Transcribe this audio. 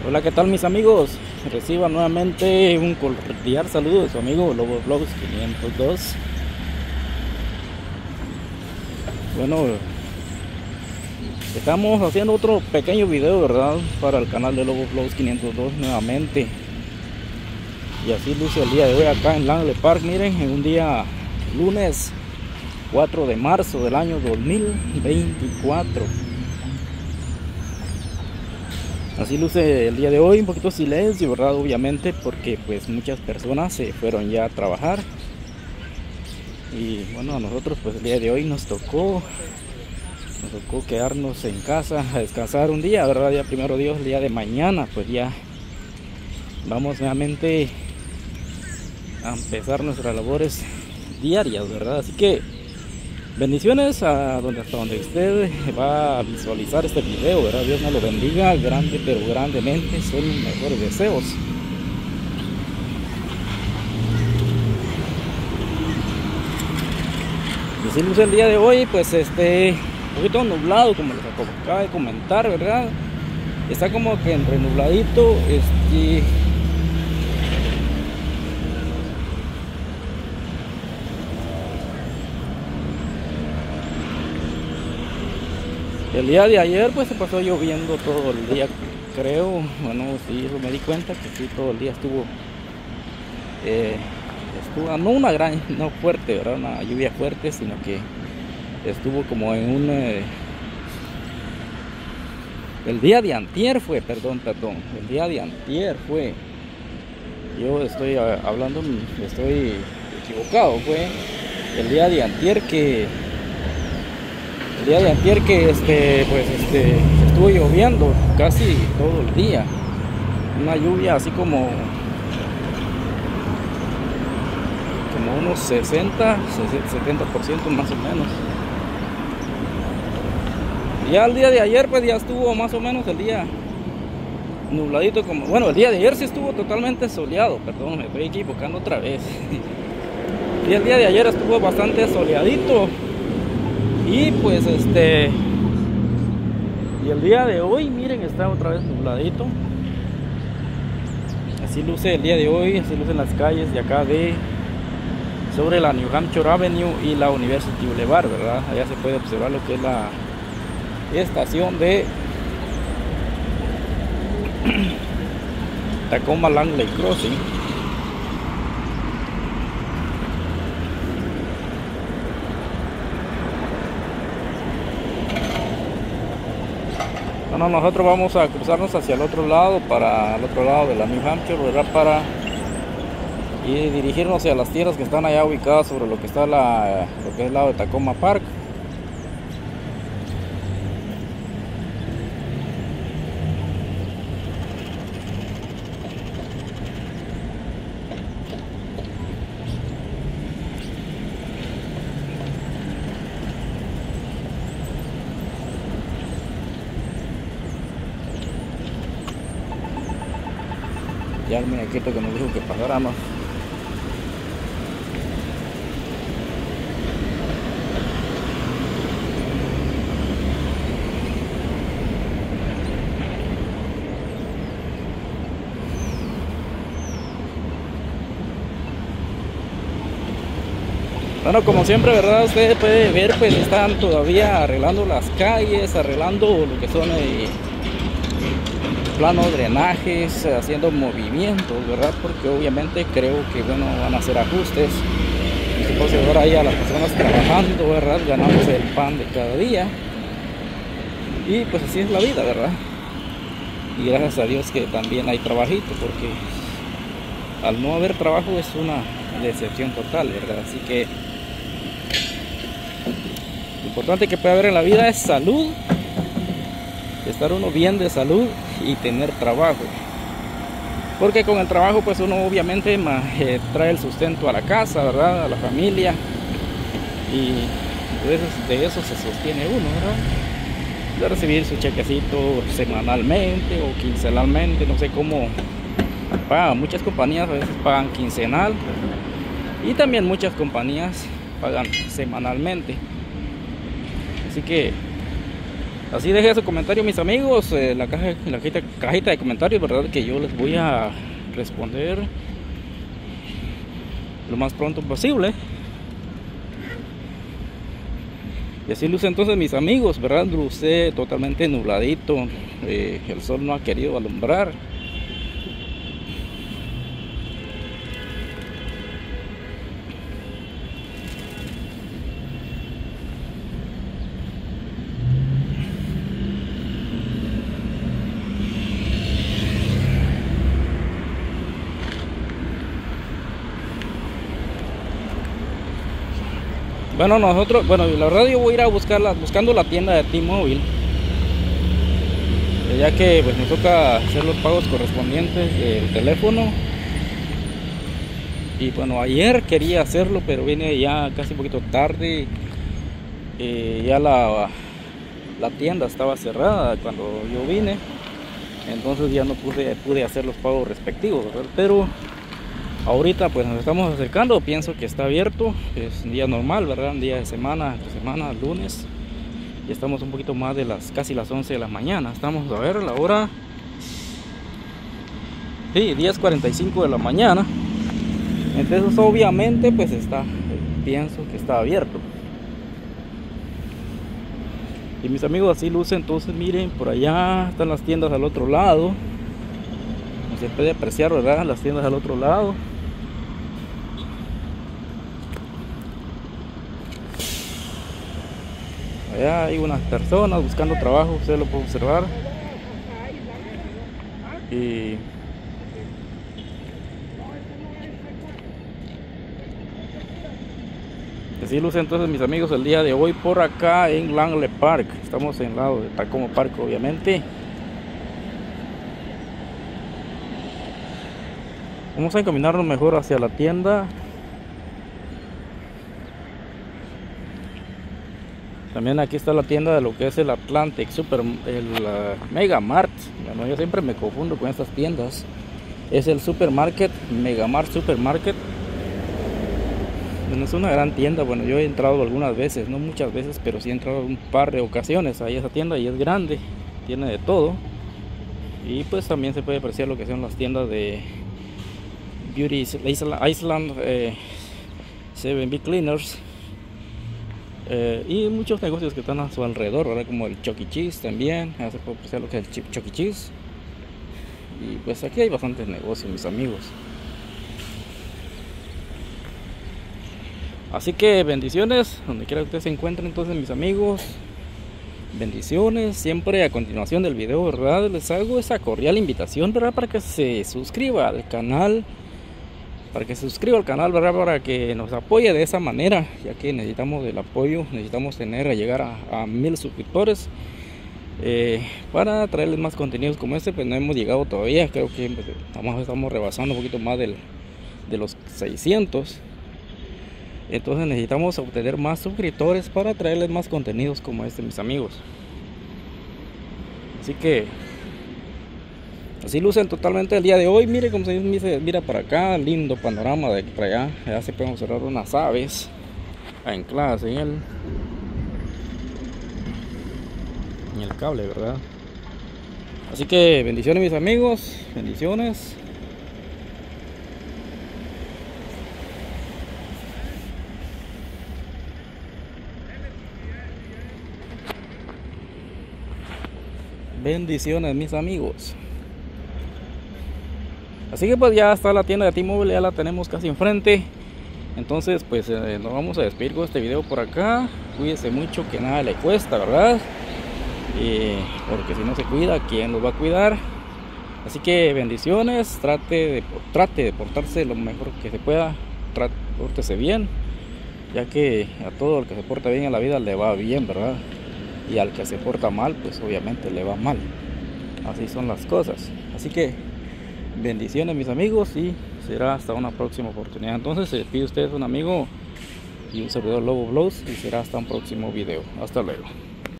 Hola, ¿qué tal mis amigos? Reciban nuevamente un cordial saludo de su amigo Lobo Vlogs 502. Bueno, estamos haciendo otro pequeño video, ¿verdad? Para el canal de Lobo Vlogs 502 nuevamente. Y así luce el día de hoy acá en Langley Park. Miren, en un día lunes 4 de marzo del año 2024. Así luce el día de hoy, un poquito de silencio, ¿verdad? Obviamente, porque pues muchas personas se fueron ya a trabajar. Y bueno, a nosotros pues el día de hoy nos tocó quedarnos en casa a descansar un día, ¿verdad? Ya primero Dios, el día de mañana pues ya vamos nuevamente a empezar nuestras labores diarias, ¿verdad? Así que bendiciones hasta donde usted va a visualizar este video, ¿verdad? Dios me lo bendiga grande, pero grandemente. Son mis mejores deseos. Y así luce el día de hoy, pues un poquito nublado, como les acabo de comentar, ¿verdad? Está como que en renubladito, el día de ayer pues se pasó lloviendo todo el día, creo. Bueno, sí, eso me di cuenta que sí, todo el día estuvo no una gran, no fuerte, ¿verdad? Una lluvia fuerte, sino que estuvo como en un el día de antier fue, perdón, el día de antier fue, yo estoy hablando, estoy equivocado, fue el día de antier que estuvo lloviendo casi todo el día, una lluvia así como unos 60-70% más o menos. Ya el día de ayer pues ya estuvo más o menos el día nubladito, como bueno, el día de ayer sí estuvo totalmente soleado, perdón, me estoy equivocando otra vez. Y el día de ayer estuvo bastante soleadito. Y pues y el día de hoy, miren, está otra vez nubladito. Así luce el día de hoy, así lucen las calles de acá sobre la New Hampshire Avenue y la University Boulevard, ¿verdad? Allá se puede observar lo que es la estación de Tacoma Langley Crossing. Bueno, nosotros vamos a cruzarnos hacia el otro lado, para el otro lado de la New Hampshire, ¿verdad? Para dirigirnos hacia las tierras que están allá ubicadas sobre lo que está lo que es el lado de Tacoma Park. Ya el muñequito que nos dijo que pasáramos. Bueno, como siempre, ¿verdad? Usted puede ver, pues están todavía arreglando las calles, arreglando lo que son planos, drenajes, haciendo movimientos, ¿verdad? Porque obviamente creo que, bueno, van a hacer ajustes. Y se puede ver ahí a las personas trabajando, ¿verdad? Ganándose el pan de cada día. Y pues así es la vida, ¿verdad? Y gracias a Dios que también hay trabajito, porque al no haber trabajo es una decepción total, ¿verdad? Así que lo importante que puede haber en la vida es salud, estar uno bien de salud y tener trabajo, porque con el trabajo pues uno obviamente trae el sustento a la casa, ¿verdad? A la familia, y de eso se sostiene uno, ¿verdad? De recibir su chequecito semanalmente o quincenalmente, no sé cómo pagan. Muchas compañías a veces pagan quincenal y también muchas compañías pagan semanalmente. Así que Así deje su comentario, mis amigos, la cajita de comentarios, verdad, que yo les voy a responder lo más pronto posible. Y así luce entonces, mis amigos, verdad, luce totalmente nubladito, el sol no ha querido alumbrar. Bueno, la verdad yo voy a ir a buscando la tienda de T-Mobile, ya que pues nos toca hacer los pagos correspondientes del teléfono. Y bueno, ayer quería hacerlo, pero vine ya casi un poquito tarde. Ya la tienda estaba cerrada cuando yo vine, entonces ya no pude hacer los pagos respectivos, ¿verdad? Pero ahorita pues nos estamos acercando, pienso que está abierto, es un día normal, ¿verdad? Un día de semana, lunes. Y estamos un poquito más de casi las 11 de la mañana. Estamos a ver la hora. Sí, 10:45 de la mañana. Entonces obviamente pues pienso que está abierto. Y mis amigos, así luce entonces, miren, por allá están las tiendas al otro lado. No se puede apreciar, ¿verdad? Las tiendas al otro lado. Allá hay unas personas buscando trabajo, ustedes lo pueden observar. Y así luce entonces, mis amigos, el día de hoy por acá en Langley Park. Estamos en el lado de Tacoma Park, obviamente. Vamos a encaminarnos mejor hacia la tienda. También aquí está la tienda de lo que es el Atlantic Mega Mart. Bueno, yo siempre me confundo con estas tiendas. Es el Supermarket, Mega Mart Supermarket. Bueno, es una gran tienda. Bueno, yo he entrado algunas veces, no muchas veces, pero sí he entrado un par de ocasiones ahí a esa tienda y es grande, tiene de todo. Y pues también se puede apreciar lo que son las tiendas de Beauty Island, 7B Cleaners. Y muchos negocios que están a su alrededor, ¿verdad? Como el Chuck E. Cheese también, se puede apreciar lo que es el Chuck E. Cheese. Y pues aquí hay bastantes negocios, mis amigos. Así que bendiciones, donde quiera que ustedes se encuentren entonces, mis amigos. Bendiciones, siempre a continuación del video, ¿verdad? Les hago esa cordial invitación, ¿verdad? Para que se suscriba al canal. ¿Verdad? Para que nos apoye de esa manera, ya que necesitamos el apoyo, necesitamos llegar a 1000 suscriptores para traerles más contenidos como este. Pues no hemos llegado todavía, creo que pues, estamos rebasando un poquito más de los 600. Entonces necesitamos obtener más suscriptores para traerles más contenidos como este, mis amigos. Así que así lucen totalmente el día de hoy. Mire como se dice, mira para acá, lindo panorama de aquí para allá. Ya se pueden observar unas aves ancladas en el cable, ¿verdad? Así que bendiciones, mis amigos, bendiciones. Bendiciones, mis amigos. Así que pues ya está la tienda de T-Mobile, ya la tenemos casi enfrente. Entonces pues nos vamos a despedir con este video por acá. Cuídese mucho, que nada le cuesta, ¿verdad? Porque si no se cuida, ¿quién nos va a cuidar? Así que bendiciones, trate de portarse lo mejor que se pueda. Pórtese bien, ya que a todo el que se porta bien en la vida le va bien, ¿verdad? Y al que se porta mal, pues obviamente le va mal. Así son las cosas. Así que bendiciones, mis amigos, y será hasta una próxima oportunidad. Entonces se despide ustedes, un amigo y un servidor Lobo Blows, y será hasta un próximo video. Hasta luego.